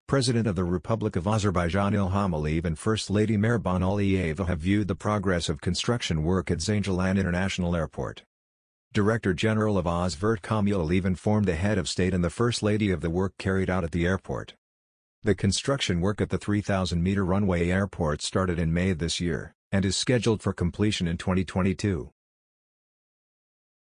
President of the Republic of Azerbaijan Ilham Aliyev and First Lady Mehriban Aliyeva have viewed the progress of construction work at Zangilan International Airport. Director General of Özvertcom Aliyev informed the head of state and the First Lady of the work carried out at the airport. The construction work at the 3,000-meter runway airport started in May this year, and is scheduled for completion in 2022.